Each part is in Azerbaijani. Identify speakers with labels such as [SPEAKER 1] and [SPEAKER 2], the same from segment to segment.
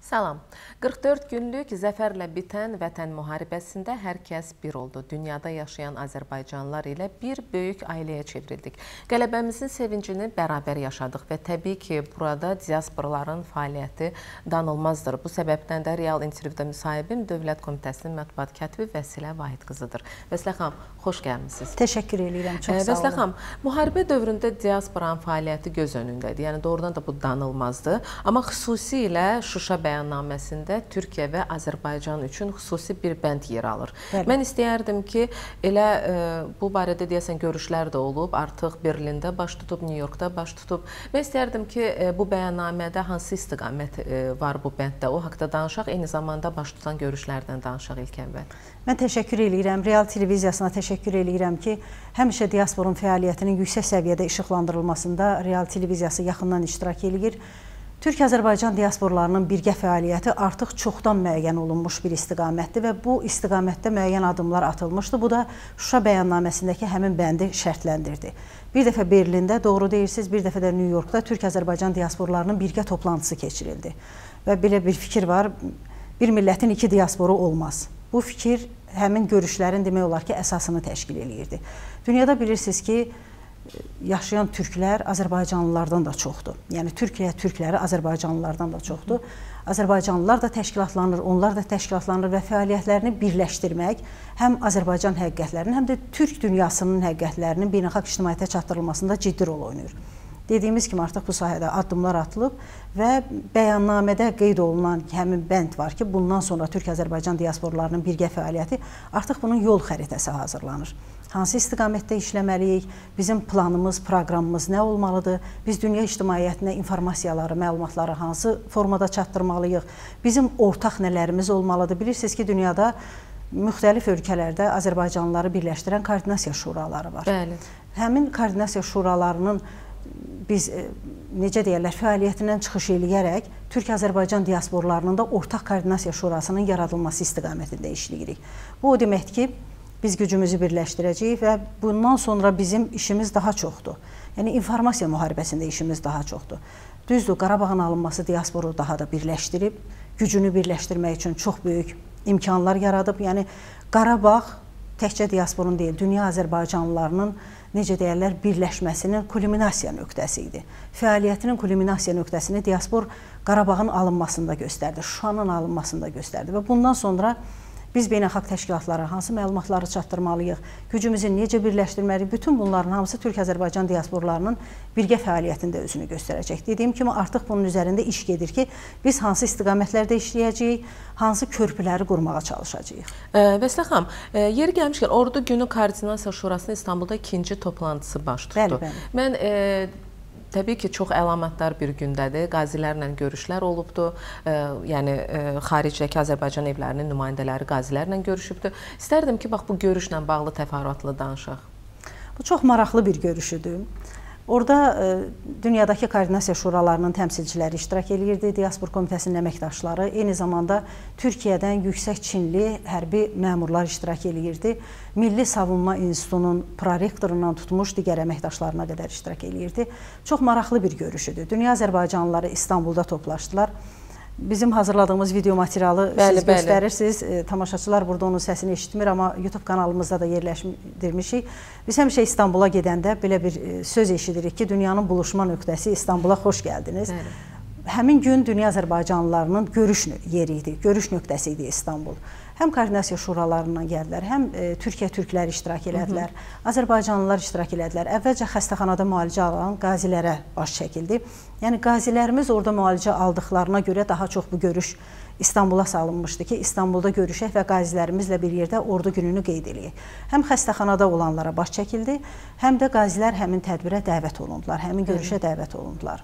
[SPEAKER 1] Salam. 44 günlük zəfərlə bitən Vətən müharibəsində hər kəs bir oldu. Dünyada yaşayan Azərbaycanlılar ilə bir böyük ailəyə çevrildik. Qələbəmizin sevincini bərabər yaşadıq və təbii ki, burada diasporaların fəaliyyəti danılmazdır. Bu səbəbdən də real intervyuda müsahibim Dövlət Komitəsinin mətbuat katibi Vəsilə Vahid qızıdır. Vəsilə xanım, xoş gəlmisiniz.
[SPEAKER 2] Təşəkkür edirəm, çox sağ olun.
[SPEAKER 1] Vəsilə xanım, müharibə dövründə diasporanın fəaliyyəti göz önündədir. Yəni doğrudan da bu danılmazdır. Amma xüsusilə Şuşa bəyannaməsində Türkiyə və Azərbaycan üçün xüsusi bir bənd yer alır. Bəli. Mən istəyərdim ki, elə bu barədə deyəsən görüşlər də olub, artıq Berlində baş tutub, New Yorkda baş tutub. Mən istəyərdim ki, bu bəyannamədə hansı istiqamət var bu bənddə, o haqda danışaq, eyni zamanda baş tutan görüşlərdən danışaq ilk əvvəl.
[SPEAKER 2] Mən təşəkkür edirəm, Real televiziyasına təşəkkür edirəm ki, həmişə diasporun fəaliyyətinin yüksək səviyyədə işıqlandırılmasında Real televiziyası yaxından iştirak edir. Türk-Azərbaycan diasporlarının birgə fəaliyyəti artıq çoxdan müəyyən olunmuş bir istiqamətdir və bu istiqamətdə müəyyən addımlar atılmışdı. Bu da Şuşa bəyannaməsindəki həmin bəndi şərtləndirdi. Bir dəfə Berlində, doğru deyirsiniz, bir dəfə də New Yorkda Türk-Azərbaycan diasporlarının birgə toplantısı keçirildi. Və belə bir fikir var, bir millətin iki diasporu olmaz. Bu fikir həmin görüşlərin demək olar ki, əsasını təşkil edirdi. Dünyada bilirsiniz ki, yaşayan türklər Azərbaycanlılardan da çoxdur. Yəni Türkiyə türkləri Azərbaycanlılardan da çoxdur. Azərbaycanlılar da təşkilatlanır, onlar da təşkilatlanır və fəaliyyətlərini birləşdirmək həm Azərbaycan həqiqətlərinin, həm də Türk dünyasının həqiqətlərinin beynəlxalq ictimaiyyətə çatdırılmasında ciddi rol oynayır. Dediyimiz kimi artıq bu sahədə addımlar atılıb və bəyannamədə qeyd olunan həmin bənd var ki, bundan sonra Türk-Azərbaycan diasporlarının birgə fəaliyyəti artıq bunun yol xəritəsi hazırlanır. Hansı istiqamətdə işləməliyik, bizim planımız, proqramımız nə olmalıdır, biz dünya ictimaiyyətinə informasiyaları, məlumatları hansı formada çatdırmalıyıq, bizim ortaq nələrimiz olmalıdır. Bilirsiniz ki, dünyada müxtəlif ölkələrdə Azərbaycanlıları birləşdirən koordinasiya şuraları var.
[SPEAKER 1] Bəli.
[SPEAKER 2] Həmin koordinasiya şuralarının biz, necə deyərlər, fəaliyyətindən çıxış eləyərək Türk-Azərbaycan diasporlarının da ortaq koordinasiya şurasının yaradılması istiqamətində işləyirik. Bu o deməkdir ki, biz gücümüzü birləşdirəcəyik və bundan sonra bizim işimiz daha çoxdur. Yəni, informasiya müharibəsində işimiz daha çoxdur. Düzdür, Qarabağın alınması diasporu daha da birləşdirib, gücünü birləşdirmək üçün çox böyük imkanlar yaradıb. Yəni, Qarabağ təkcə diasporun deyil, dünya Azərbaycanlılarının, necə deyərlər, birləşməsinin kulminasiya nöqtəsi idi. Fəaliyyətinin kulminasiya nöqtəsini diaspor Qarabağın alınmasında göstərdi, Şuşanın alınmasında göstərdi və bundan sonra biz beynəlxalq təşkilatlara hansı məlumatları çatdırmalıyıq, gücümüzü necə birləşdirməliyik, bütün bunların hamısı Türk-Azərbaycan diasporlarının birgə fəaliyyətində özünü göstərəcək. Dediyim kimi, artıq bunun üzərində iş gedir ki, biz hansı istiqamətlərdə işləyəcəyik, hansı körpüləri qurmağa çalışacağıq.
[SPEAKER 1] Vəsilə xanım, yeri gəlmişkən, Ordu Günü Koordinasiya Şurasının İstanbulda ikinci toplantısı baş tutdu.
[SPEAKER 2] Bəli, bəli.
[SPEAKER 1] Mən təbii ki, çox əlamətdar bir gündədir. Qazilərlə görüşlər olubdur. Yəni, xaricdəki Azərbaycan evlərinin nümayəndələri qazilərlə görüşübdür. İstərdim ki, bax, bu görüşlə bağlı təfərrüatlı danışaq.
[SPEAKER 2] Bu çox maraqlı bir görüşüdür. Orada dünyadakı koordinasiya şuralarının təmsilçiləri iştirak edirdi, Diaspor Komitəsinin əməkdaşları, eyni zamanda Türkiyədən yüksək çinli hərbi məmurlar iştirak edirdi. Milli Savunma İnstitutunun prorektorundan tutmuş digər əməkdaşlarına qədər iştirak edirdi. Çox maraqlı bir görüşüdür. Dünya Azərbaycanlıları İstanbulda toplaşdılar. Bizim hazırladığımız video materialı siz göstərirsiniz. Tamaşaçılar burada onun səsini eşitmir, amma YouTube kanalımızda da yerləşdirmişik. Biz həmişə İstanbula gedəndə belə bir söz eşidirik ki, dünyanın buluşma nöqtəsi İstanbula xoş gəldiniz. Bəli. Həmin gün dünya Azərbaycanlılarının görüş yeri idi, görüş nöqtəsi idi İstanbul. Həm koordinasiya şuralarından gəldilər, həm Türkiyə türkləri iştirak elədilər, Azərbaycanlılar iştirak elədilər. Əvvəlcə xəstəxanada müalicə alan qazilərə baş çəkildi. Yəni, qazilərimiz orada müalicə aldıqlarına görə daha çox bu görüş İstanbula salınmışdı ki, İstanbulda görüşək və qazilərimizlə bir yerdə Ordu gününü qeyd edək. Həm xəstəxanada olanlara baş çəkildi, həm də qazilər həmin tədbirə dəvət olundular, həmin görüşə dəvət olundular.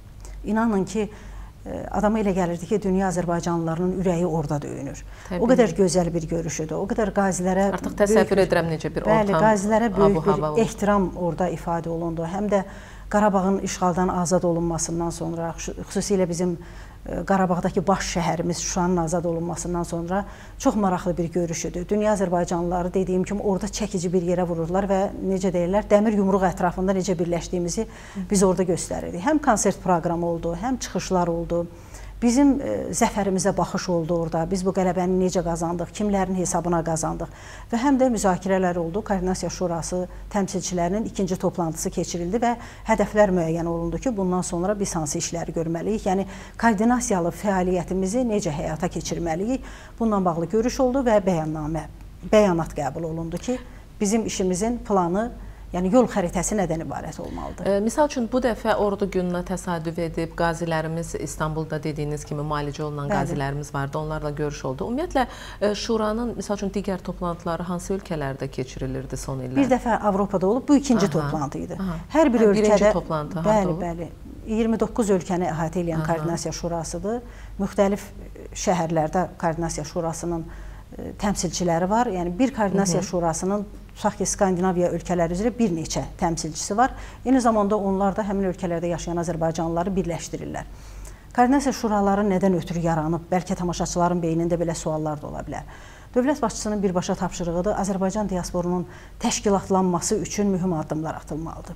[SPEAKER 2] İnanın ki, adama elə gəlirdi ki, dünya Azərbaycanlılarının ürəyi orada döyünür. Təbii. O qədər gözəl bir görüşüdür, o qədər qazilərə...
[SPEAKER 1] Artıq təsəvvür edirəm necə bir ortam,
[SPEAKER 2] bəli, qazilərə böyük bir ehtiram orada ifadə olundu. Həm də Qarabağın işğaldan azad olunmasından sonra, xüsusilə bizim Qarabağdakı baş şəhərimiz Şuşanın azad olunmasından sonra çox maraqlı bir görüşüdür. Dünya Azərbaycanlıları dediyim kimi orada çəkici bir yerə vururlar və necə deyirlər, dəmir yumruq ətrafında necə birləşdiyimizi biz orada göstərirdik. Həm konsert proqramı oldu, həm çıxışlar oldu, Bizim zəfərimizə baxış oldu orada. Biz bu qələbəni necə qazandıq, kimlərin hesabına qazandıq və həm də müzakirələr oldu. Koordinasiya Şurası təmsilçilərinin ikinci toplantısı keçirildi və hədəflər müəyyən olundu ki, bundan sonra biz hansı işləri görməliyik, yəni koordinasiyalı fəaliyyətimizi necə həyata keçirməliyik. Bununla bağlı görüş oldu və bəyanat qəbul olundu ki, bizim işimizin planı, yəni yol xəritəsi nədən ibarət olmalıdır?
[SPEAKER 1] Misal üçün, bu dəfə Ordu gününə təsadüf edib, qazilərimiz İstanbulda dediyiniz kimi müalicə olunan qazilərimiz vardı, onlarla görüş oldu. Ümumiyyətlə, Şuranın, misal üçün, digər toplantıları hansı ölkələrdə keçirilirdi son illər?
[SPEAKER 2] Bir dəfə Avropada olub, bu ikinci toplantı idi. Hər bir ölkədə...
[SPEAKER 1] Birinci toplantı harada olub?
[SPEAKER 2] Bəli, 29 ölkəni əhatə edən Koordinasiya Şurasıdır. Müxtəlif şəhərlərdə Koordinasiya Şurasının təmsilçiləri var. Yəni, bir Koordinasiya Şurasının, tutaq ki, Skandinaviya ölkələri üzrə bir neçə təmsilçisi var. Eyni zamanda onlar da həmin ölkələrdə yaşayan Azərbaycanlıları birləşdirirlər. Koordinasiya şuraları nədən ötürü yaranıb? Bəlkə tamaşaçıların beynində belə suallar da ola bilər. Dövlət başçısının birbaşa tapşırığıdır, Azərbaycan diasporunun təşkilatlanması üçün mühüm addımlar atılmalıdır.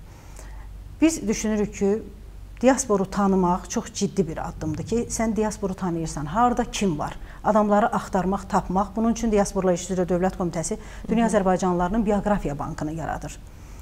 [SPEAKER 2] Biz düşünürük ki, diasporu tanımaq çox ciddi bir addımdır ki, sən diasporu tanıyırsan, harada kim var? Adamları axtarmaq, tapmaq. Bunun üçün Diasporla İş üzrə Dövlət Komitəsi Dünya Azərbaycanlılarının bioqrafiya bankını yaradır.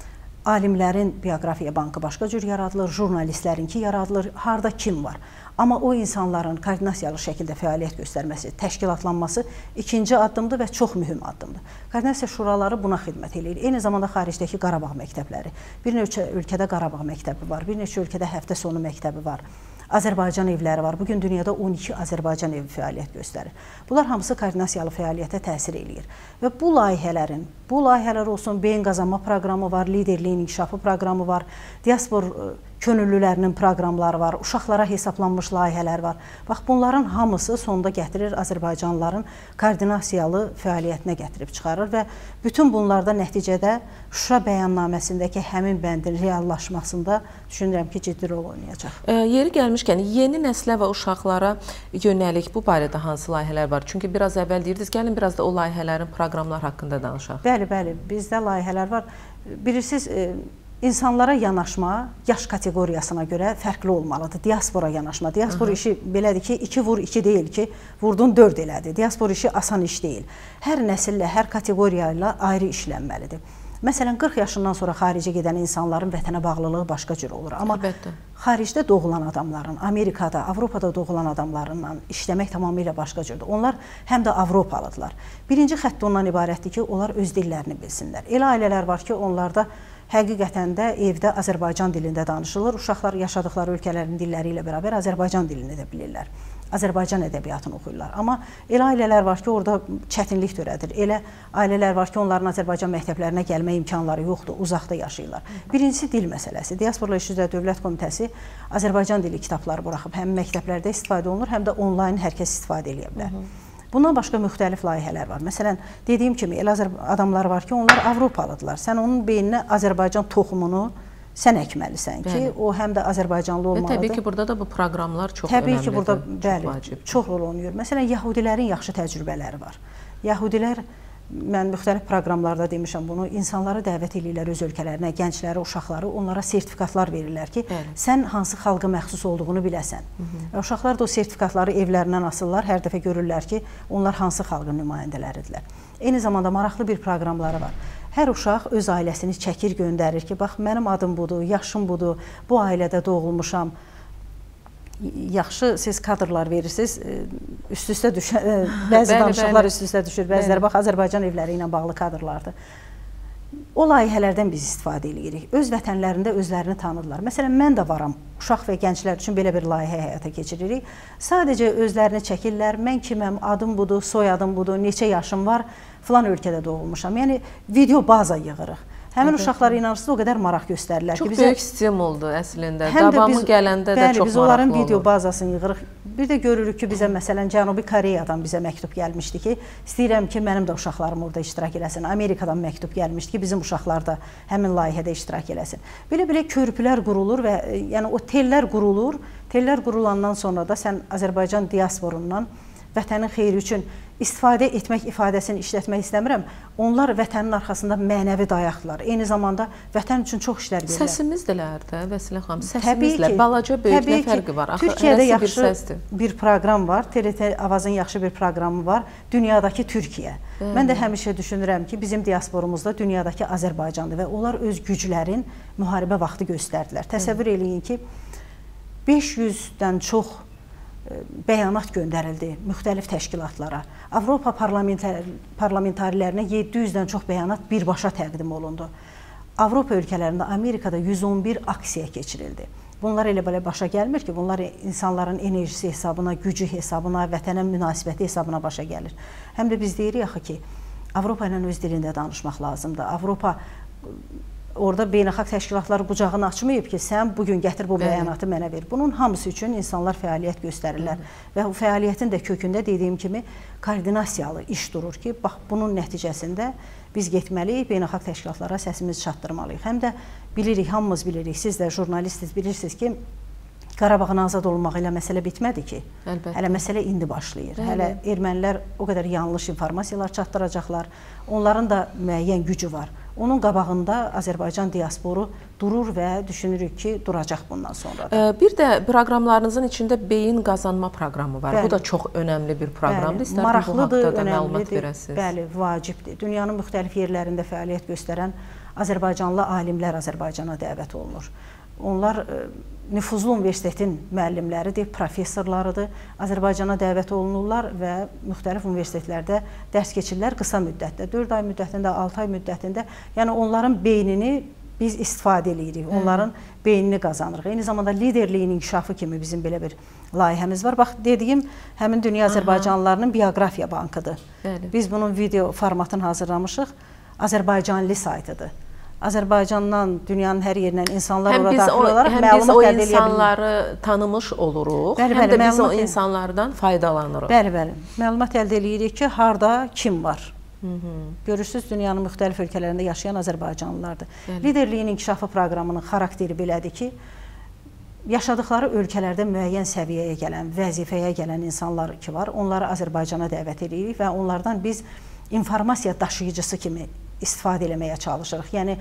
[SPEAKER 2] Alimlərin bioqrafiya bankı başqa cür yaradılır, jurnalistlərinki yaradılır, harada kim var? Amma o insanların koordinasiyalı şəkildə fəaliyyət göstərməsi, təşkilatlanması ikinci addımdır və çox mühüm addımdır. Koordinasiya şuraları buna xidmət edir. Eyni zamanda xaricdəki Qarabağ məktəbləri, bir neçə ölkədə Qarabağ məktəbi var, bir neçə ölkədə həftə sonu məktəbi var. Azərbaycan evləri var. Bugün dünyada 12 Azərbaycan evi fəaliyyət göstərir. Bunlar hamısı koordinasiyalı fəaliyyətə təsir eləyir. Və bu layihələr olsun, beyin qazanma proqramı var, liderliyin inkişafı proqramı var, diaspor könüllülərinin proqramları var, uşaqlara hesablanmış layihələr var. Bax, bunların hamısı sonunda gətirir Azərbaycanlıların koordinasiyalı fəaliyyətinə gətirib çıxarır və bütün bunlarda nəticədə Şura bəyannaməsindəki həmin bəndin reallaşmasında düşünürəm ki, ciddi rol oynayacaq.
[SPEAKER 1] Yeri gəlmişkən, yeni nəslə və uşaqlara yönəlik bu barədə hansı layihələr var? Çünki biraz əvvəl deyirdiniz, gəlin biraz da o layihələrin, proqramlar haqqında danışaq.
[SPEAKER 2] Bəli, bizdə layihələr var. Bilirsiniz, İnsanlara yanaşma yaş kateqoriyasına görə fərqli olmalıdır. Diaspora yanaşma. Diaspor işi belədir ki, 2 vur 2 deyil ki, vurdun 4 elədir. Diaspor işi asan iş deyil. Hər nəsillə, hər kateqoriya ilə ayrı işlənməlidir. Məsələn, 40 yaşından sonra xaricə gedən insanların vətənə bağlılığı başqa cür olur. Amma xaricdə doğulan adamların, Amerikada, Avropada doğulan adamlarla işləmək tamamilə başqa cürdür. Onlar həm də Avropalıdırlar. Birinci xətt ondan ibarətdir ki, onlar öz dillərini bilsinlər. Elə ailələr var ki, onlarda həqiqətən də evdə Azərbaycan dilində danışılır. Uşaqlar yaşadıkları ölkələrin dilləri ilə bərabər Azərbaycan dilini də bilirlər. Azərbaycan ədəbiyyatını oxuyurlar. Amma elə ailələr var ki, orada çətinlik törədir. Elə ailələr var ki, onların Azərbaycan məktəblərinə gəlmə imkanları yoxdur, uzaqda yaşayırlar. Birincisi dil məsələsi. Diasporla İş üzrə Dövlət Komitəsi Azərbaycan dili kitabları buraxıb həm məktəblərdə istifadə olunur, həm də onlayn hər kəs istifadə edə bilər. Bundan başqa müxtəlif layihələr var. Məsələn, dediyim kimi, elə adamlar var ki, onlar Avropalıdırlar. Sən onun beyninə Azərbaycan toxumunu sən əkməlisən ki, o həm də Azərbaycanlı olmalıdır.
[SPEAKER 1] Və təbii ki, burada da bu proqramlar çox önəmlidir.
[SPEAKER 2] Təbii ki, burada bəli, çox rol oynayır. Məsələn, Yəhudilərin yaxşı təcrübələri var. Yəhudilər, mən müxtəlif proqramlarda demişəm bunu, insanları dəvət edirlər öz ölkələrinə, gəncləri, uşaqları, onlara sertifikatlar verirlər ki, sən hansı xalqa məxsus olduğunu biləsən. Uşaqlar da o sertifikatları evlərindən asırlar, hər dəfə görürlər ki, onlar hansı xalqın nümayəndələridirlər. Eyni zamanda maraqlı bir proqramları var. Hər uşaq öz ailəsini çəkir, göndərir ki, bax, mənim adım budur, yaşım budur, bu ailədə doğulmuşam. Yaxşı, siz kadrlar verirsiniz, üst-üstə düşür, bəzi danışıqlar üst-üstə düşür, bəziləri bax, Azərbaycan evləri ilə bağlı kadrlardır. O layihələrdən biz istifadə edirik. Öz vətənlərində özlərini tanıdırlar. Məsələn, mən də varam, uşaq və gənclər üçün belə bir layihə həyata keçiririk. Sadəcə özlərini çəkirlər, mən kiməm, adım budur, soyadım budur, neçə yaşım var, filan ölkədə doğulmuşam. Yəni, video baza yığırıq. Həmin uşaqlara inanırsınız, o qədər maraq göstərirlər ki,
[SPEAKER 1] çox böyük stimuldur əslində. Davamı gələndə də çox maraqlı olur. Bəli, biz onların
[SPEAKER 2] video bazasını yığırıq. Bir də görürük ki, bizə məsələn Cənubi Koreyadan bizə məktub gəlmişdi ki, istəyirəm ki, mənim də uşaqlarım orada iştirak eləsin. Amerikadan məktub gəlmişdi ki, bizim uşaqlar da həmin layihədə iştirak eləsin. Belə-belə körpülər qurulur və yəni o tellər qurulur. Tellər qurulandan sonra da sən Azərbaycan diasporundan vətənin xeyri üçün istifadə etmək ifadəsini işlətmək istəmirəm. Onlar vətənin arxasında mənəvi dayaqlar. Eyni zamanda vətən üçün çox işlər görürlər.
[SPEAKER 1] Səsimizdilər də Vəsilə xanım, səsimizlə balaca böyük nə fərqi var?
[SPEAKER 2] Türkiyədə yaxşı bir proqram var, TRT Avazın yaxşı bir proqramı var, Dünyadakı Türkiyə. Mən də həmişə düşünürəm ki, bizim diasporumuzda dünyadakı Azərbaycandır və onlar öz güclərin müharibə vaxtı göstərdilər. Təsəvvür eləyin ki, 500-dən çox bəyanat göndərildi müxtəlif təşkilatlara. Avropa parlamentarilərinə 700-dən çox bəyanat birbaşa təqdim olundu. Avropa ölkələrində, Amerikada 111 aksiya keçirildi. Bunlar elə belə başa gəlmir ki, bunlar insanların enerjisi hesabına, gücü hesabına, vətənə münasibəti hesabına başa gəlir. Həm də biz deyirik axı ki, Avropa ilə öz dilində danışmaq lazımdır. Avropa orada beynəlxalq təşkilatlar qucağını açmayıb ki, sən bugün gətir bu bəyanatı mənə ver. Bunun hamısı üçün insanlar fəaliyyət göstərirlər. Və bu fəaliyyətin də kökündə dediyim kimi koordinasiyalı iş durur ki, bax bunun nəticəsində biz getməliyik, beynəlxalq təşkilatlara səsimizi çatdırmalıyıq. Həm də bilirik, hamımız bilirik, siz də jurnalistiz, bilirsiniz ki, Qarabağın azad olmağı ilə məsələ bitmədi ki. Hələ məsələ indi başlayır. Hələ ermənilər o qədər yanlış informasiyalar çatdıracaqlar. Onların da müəyyən gücü var. Onun qabağında Azərbaycan diasporu durur və düşünürük ki, duracaq bundan sonra da.
[SPEAKER 1] Bir də proqramlarınızın içində beyin qazanma proqramı var. Bu da çox önəmli bir proqramdır. İstərdim bu haqda da məlumat verəsiniz.
[SPEAKER 2] Bəli, vacibdir. Dünyanın müxtəlif yerlərində fəaliyyət göstərən Azərbaycanlı alimlər Azərbaycana dəvət olunur. Onlar nüfuzlu universitetin müəllimləridir, professorlarıdır. Azərbaycana dəvət olunurlar və müxtəlif universitetlərdə dərs keçirlər qısa müddətdə, 4 ay müddətində, 6 ay müddətində. Yəni onların beynini biz istifadə edirik, onların beynini qazanırıq. Eyni zamanda liderliyin inkişafı kimi bizim belə bir layihəmiz var. Bax, dediyim həmin dünya Azərbaycanlılarının bioqrafiya bankıdır. Biz bunun video formatını hazırlamışıq. Azərbaycanlı saytıdır. Azərbaycandan, dünyanın hər yerindən insanlar orada daxil olaraq məlumat əldə edə bilir.
[SPEAKER 1] Həm biz o insanları tanımış oluruq, həm də biz o insanlardan faydalanırıq.
[SPEAKER 2] Bəli. Məlumat əldə edirik ki, harada kim var. Görürsünüz, dünyanın müxtəlif ölkələrində yaşayan Azərbaycanlılardır. Liderliyin inkişafı proqramının xarakteri belədir ki, yaşadıkları ölkələrdə müəyyən səviyyəyə gələn, vəzifəyə gələn insanlar ki var, onları Azərbaycana dəvət edirik və onlardan biz informasiya daşıyıcısı kimi istifadə eləməyə çalışırıq. Yəni,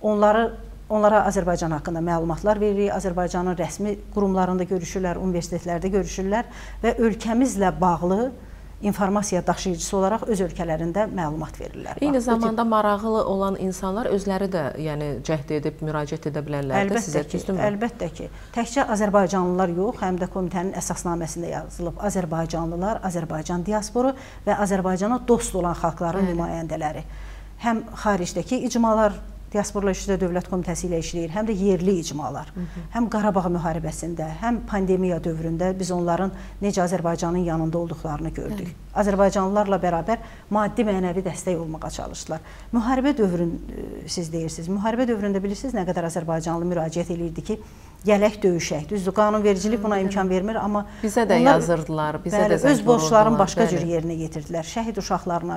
[SPEAKER 2] onlara Azərbaycan haqqında məlumatlar veririk, Azərbaycanın rəsmi qurumlarında görüşürlər, universitetlərdə görüşürlər və ölkəmizlə bağlı informasiya daşıyıcısı olaraq öz ölkələrində məlumat verirlər.
[SPEAKER 1] Eyni zamanda maraqlı olan insanlar özləri də cəhd edib, müraciət edə bilərlər də sizə, düzdürmü?
[SPEAKER 2] Əlbəttə ki. Təkcə Azərbaycanlılar yox, həm də komitənin əsasnaməsində yazılıb Azərbaycanlılar, Azərbaycan diasporu və Azərbaycana dost olan xalqların nümayəndələri. Həm xaricdəki icmalar, Diasporla İşçilər Dövlət Komitəsi ilə işləyir, həm də yerli icmalar. Həm Qarabağ müharibəsində, həm pandemiya dövründə biz onların necə Azərbaycanın yanında olduqlarını gördük. Azərbaycanlılarla bərabər maddi-mənəvi dəstək olmağa çalışdılar. Müharibə dövründə, siz deyirsiniz, müharibə dövründə bilirsiniz nə qədər Azərbaycanlı müraciət edirdi ki, gələk döyüşək. Düzdür, qanunvericilik buna imkan vermir, amma
[SPEAKER 1] bizə də yazırdılar, bizə də zəng vururdular.
[SPEAKER 2] Öz borclarını başqa cür yerinə yetirdilər. Şəhid uşaqlarına,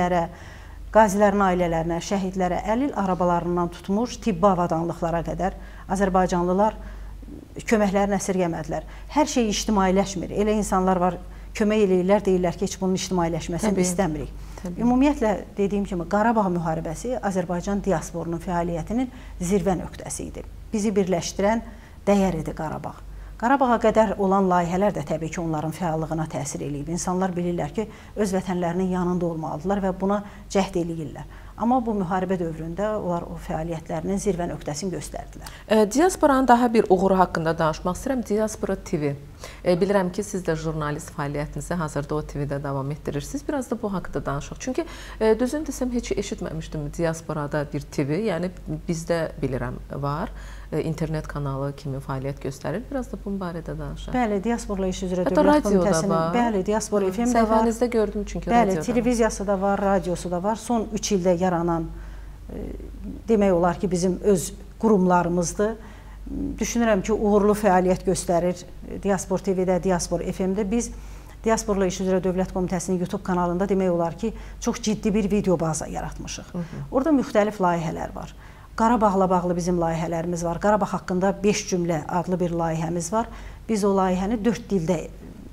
[SPEAKER 2] qazilərin ailələrinə, şəhidlərə, əlil arabalarından tutmuş tibbi avadanlıqlara qədər Azərbaycanlılar köməklərini əsirgəmədilər. Hər şey ictimailəşmir. Elə insanlar var, kömək eləyirlər, deyirlər ki, heç bunun ictimailəşməsini istəmirik. Ümumiyyətlə, dediyim kimi, Qarabağ müharibəsi Azərbaycan diasporunun fəaliyyətinin zirvə nöqtəsi idi. Bizi birləşdirən dəyər idi Qarabağ. Qarabağa qədər olan layihələr də təbii ki, onların fəallığına təsir eləyib. İnsanlar bilirlər ki, öz vətənlərinin yanında olmalıdırlar və buna cəhd eləyirlər. Amma bu müharibə dövründə onlar o fəaliyyətlərinin zirvə nöqtəsini göstərdilər.
[SPEAKER 1] Diasporanın daha bir uğuru haqqında danışmaq istəyirəm. Diaspora TV. Bilirəm ki, siz də jurnalist fəaliyyətinizi hazırda o TV-də davam etdirirsiniz. Biraz da bu haqqda danışaq. Çünki düzünü desəm, heç eşitməmişdim diasporada bir TV. Yəni, bizdə bilirəm var. İnternet kanalı kimi fəaliyyət göstərir. Biraz da bunun barədə danışaq.
[SPEAKER 2] Bəli, Diasporla İş üzrə Dövlət Komitəsinin, bəli, Diaspora FM-də var.
[SPEAKER 1] Səhifənizdə gördüm çünki radioda.
[SPEAKER 2] Bəli, televiziyası da var, radiosu da var. Son 3 ildə yaranan, demək olar ki, bizim öz qurumlarımızdır. Düşünürəm ki, uğurlu fəaliyyət göstərir Diaspora TV-də, Diaspora FM-də. Biz Diasporla İş üzrə Dövlət Komitəsinin YouTube kanalında demək olar ki, çox ciddi bir video baza yaratmışıq. Orada müxtəlif layihələr var. Qarabağla bağlı bizim layihələrimiz var. Qarabağ haqqında 5 cümlə adlı bir layihəmiz var. Biz o layihəni 4 dildə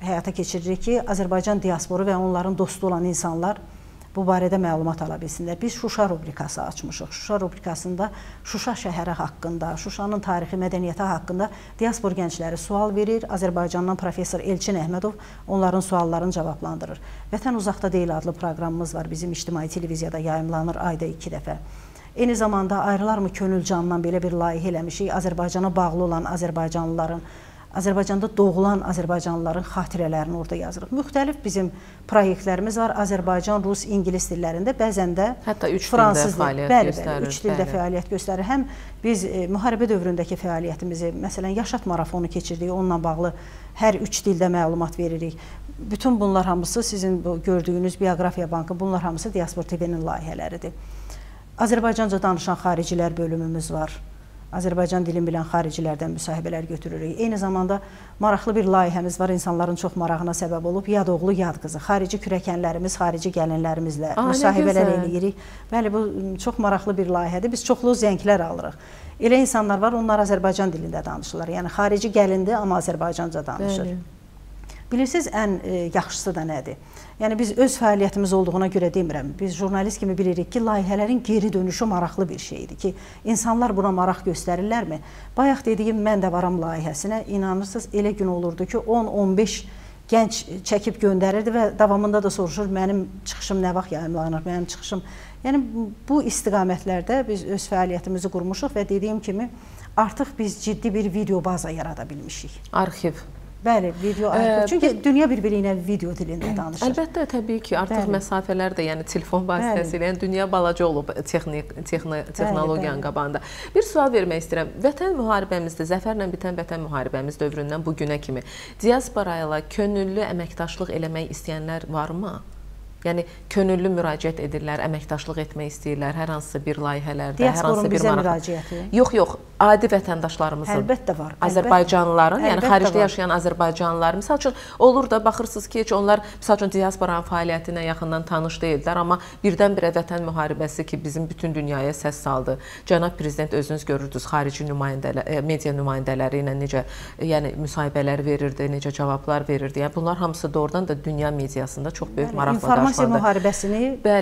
[SPEAKER 2] həyata keçiririk ki, Azərbaycan diasporu və onların dostu olan insanlar bu barədə məlumat ala bilsinlər. Biz Şuşa rubrikası açmışıq. Şuşa rubrikasında Şuşa şəhəri haqqında, Şuşanın tarixi, mədəniyyəti haqqında diaspor gəncləri sual verir. Azərbaycandan professor Elçin Əhmədov onların suallarını cavablandırır. Vətən uzaqda deyil adlı proqramımız var. Bizim ictimai televiziyada yayımlanır ayda 2 dəfə. Eyni zamanda Ayrılarmı Könül Candan belə bir layihə eləmişik. Azərbaycana bağlı olan azərbaycanlıların, Azərbaycanda doğulan azərbaycanlıların xatirələrini orada yazırıq. Müxtəlif bizim proyektlərimiz var. Azərbaycan, rus, ingilis dillərində, bəzən də
[SPEAKER 1] hətta 3
[SPEAKER 2] fransız
[SPEAKER 1] dildə fəaliyyət göstərir.
[SPEAKER 2] 3 dildə fəaliyyət göstərir. Həm biz müharibə dövründəki fəaliyyətimizi, məsələn, Yaşat marafonu keçirdik, onunla bağlı hər 3 dildə məlumat veririk. Bütün bunlar hamısı sizin gördüyünüz bioqrafiya bankı, bunlar hamısı Diaspor TV-nin layihələridir. Azərbaycanca danışan xaricilər bölümümüz var. Azərbaycan dilini bilən xaricilərdən müsahibələr götürürük. Eyni zamanda maraqlı bir layihəmiz var, insanların çox marağına səbəb olub. Yad oğlu, yad qızı. Xarici kürəkənlərimiz, xarici gəlinlərimizlə müsahibələr eləyirik. Bəli, bu çox maraqlı bir layihədir. Biz çoxlu zənglər alırıq. Elə insanlar var, onlar Azərbaycan dilində danışırlar. Yəni, xarici gəlindir, amma Azərbaycanca danışır. Bəli. Bilirsiniz, ən yaxşısı da nədir? Yəni, biz öz fəaliyyətimiz olduğuna görə demirəm. Biz jurnalist kimi bilirik ki, layihələrin geri dönüşü maraqlı bir şeydir ki, insanlar buna maraq göstərirlərmi? Bayaq dediyim Mən də varam layihəsinə, inanırsınız, elə gün olurdu ki, 10-15 gənc çəkib göndərirdi və davamında da soruşur, mənim çıxışım nə vaxt yayımlanır, mənim çıxışım. Yəni, bu istiqamətlərdə biz öz fəaliyyətimizi qurmuşuq və dediyim kimi, artıq biz ciddi bir video baza yarada bilmişik.
[SPEAKER 1] Arxiv.
[SPEAKER 2] Bəli, video arxiv. Çünki dünya bir-biri ilə video dilində danışır.
[SPEAKER 1] Əlbəttə, təbii ki, artıq məsafələr də, yəni telefon vasitəsilə, yəni dünya balaca olub texnologiyanın qabağında. Bir sual vermək istəyirəm. Vətən müharibəmizdə, zəfərlə bitən vətən müharibəmiz dövründən bu günə kimi diaspora ilə könüllü əməkdaşlıq eləmək istəyənlər varmı? Yəni, könüllü müraciət edirlər, əməkdaşlıq etmək istəyirlər, hər hansısa bir layihələrdə, hər hansısa bir
[SPEAKER 2] müraciəti.
[SPEAKER 1] Yox, adi vətəndaşlarımızın,
[SPEAKER 2] əlbəttə var.
[SPEAKER 1] Azərbaycanlıların, yəni xaricdə yaşayan azərbaycanlılar, misal üçün, olur da, baxırsınız ki, onlar, misal üçün, diasporanın fəaliyyətinə yaxından tanış deyildilər, amma birdən-birə vətən müharibəsi ki, bizim bütün dünyaya səs saldı. Cənab Prezident özünüz görürdünüz, xarici media nümayəndələri ilə necə müsahibələr verirdi, necə cavablar verirdi. Yəni, bunlar hamısı doğrudan da dünya mediasında çox böyük maraqla qarşılandı. Müharibəsini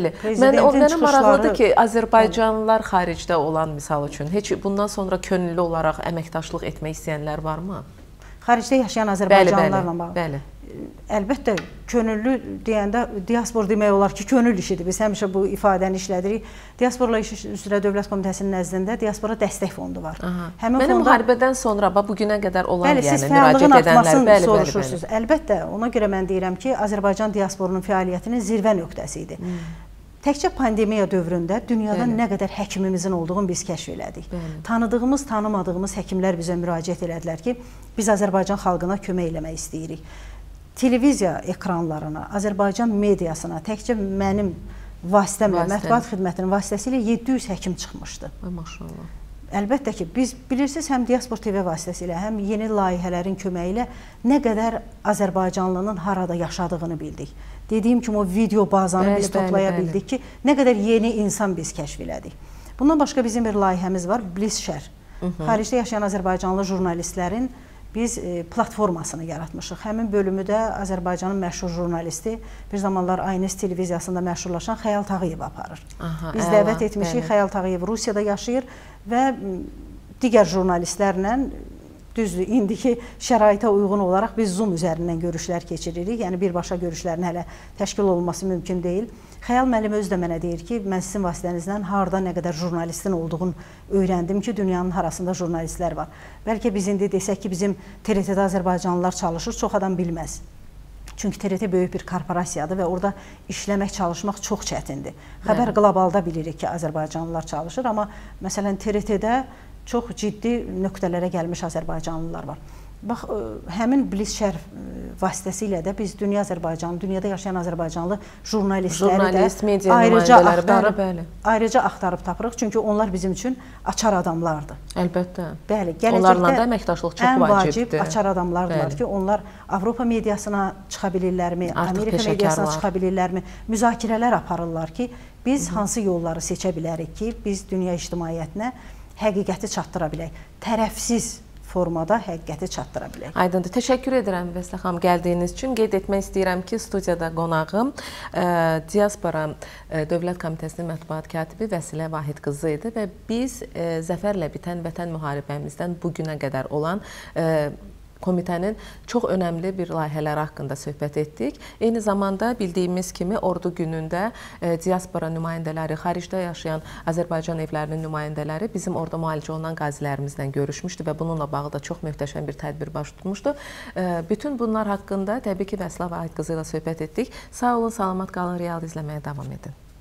[SPEAKER 1] mənə maraqlıdır ki, Azərbaycanlılar xaricdə olan misal üçün heç bundan sonra könüllü olaraq əməkdaşlıq etmək istəyənlər varmı?
[SPEAKER 2] Xaricdə yaşayan Azərbaycanlılarla bağlı.
[SPEAKER 1] Bəli.
[SPEAKER 2] Əlbəttə, könüllü deyəndə diaspor demək olar ki, könül işidir. Biz həmişə bu ifadəni işlədirik. Diasporla iş üzrə Dövlət Komitəsinin nəzdində diaspora dəstək fondu var.
[SPEAKER 1] Mənə müharibədən sonra, bugünə qədər olan
[SPEAKER 2] müraciət edənlər. Bəli, siz fəallığın artmasını soruşursunuz. Əlbəttə, ona görə mən deyirəm ki, Azərbaycan diasporunun fəaliyyətinin zirvə nöqtəsidir. Təkcə pandemiya dövründə dünyada nə qədər həkimimizin olduğunu biz kəşf elədik. Tanıdığımız, tanımadığımız həkimlər bizə müraciət elədilər ki, biz Azərbaycan xalqına kömək eləmək istəyirik. Televiziya ekranlarına, Azərbaycan mediasına, təkcə mənim vasitəmlə, mətbuat xidmətinin vasitəsilə 700 həkim çıxmışdı.
[SPEAKER 1] Maşallah.
[SPEAKER 2] Əlbəttə ki, biz bilirsiniz, həm Diaspor TV vasitəsilə, həm yeni layihələrin köməyi ilə nə qədər Azərbaycanlının harada yaşadığını bildik. Dediyim kimi, o video bazanı biz toplaya bildik ki, nə qədər yeni insan biz kəşf elədik. Bundan başqa bizim bir layihəmiz var, Bliss-Share. Xaricdə yaşayan Azərbaycanlı jurnalistlərin biz platformasını yaratmışıq. Həmin bölümü də Azərbaycanın məşhur jurnalisti, bir zamanlar Aynes televiziyasında məşhurlaşan Xəyal Tağıyev aparır. Biz dəvət etmişik, Xəyal Tağıyev Rusiyada yaşayır və digər jurnalistlərlə, düzdür, indiki şəraitə uyğun olaraq biz Zoom üzərindən görüşlər keçiririk. Yəni, birbaşa görüşlərin hələ təşkil olunması mümkün deyil. Xəyal müəllim özü də mənə deyir ki, mən sizin vasitənizdən harada nə qədər jurnalistin olduğunu öyrəndim ki, dünyanın harasında jurnalistlər var. Bəlkə biz indi desək ki, bizim TRT-də Azərbaycanlılar çalışır, çox adam bilməz. Çünki TRT böyük bir korporasiyadır və orada işləmək, çalışmaq çox çətindir. Xəbər qlobalda bilirik ki, Azərbaycanlılar çalışır, amma məsələn TRT-də çox ciddi nöqtələrə gəlmiş Azərbaycanlılar var. Bax, həmin Bliss-Share vasitəsilə də biz dünyada yaşayan Azərbaycanlı jurnalistləri də ayrıca axtarıb tapırıq. Çünki onlar bizim üçün açar adamlardır.
[SPEAKER 1] Əlbəttə.
[SPEAKER 2] Bəli,
[SPEAKER 1] onlarla da əməkdaşlıq çox vacibdir.
[SPEAKER 2] Ən vacib açar adamlardır ki, onlar Avropa mediasına çıxa bilirlərmi, Amerika mediasına çıxa bilirlərmi, müzakirələr aparırlar ki, biz hansı yolları seçə bilərik ki, biz dünya ictimaiyyətinə həqiqəti çatdıra bilək. Tərəfsiz formada həqiqəti çatdıra bilək.
[SPEAKER 1] Aydındır. Təşəkkür edirəm Vəslə xanım gəldiyiniz üçün. Qeyd etmək istəyirəm ki, studiyada qonağım Diaspora Dövlət Komitəsinin mətbuat katibi Vəsilə Vahid qızı idi və biz zəfərlə bitən vətən müharibəmizdən bu günə qədər olan komitənin çox önəmli bir layihələri haqqında söhbət etdik. Eyni zamanda bildiyimiz kimi ordu günündə diaspora nümayəndələri, xaricdə yaşayan Azərbaycan evlərinin nümayəndələri bizim orada müalicə olunan qazilərimizlə görüşmüşdü və bununla bağlı da çox möhtəşəm bir tədbir baş tutmuşdu. Bütün bunlar haqqında təbii ki, Vəsilə Vahid qızı ilə söhbət etdik. Sağ olun, salamat qalın, Real izləməyə davam edin.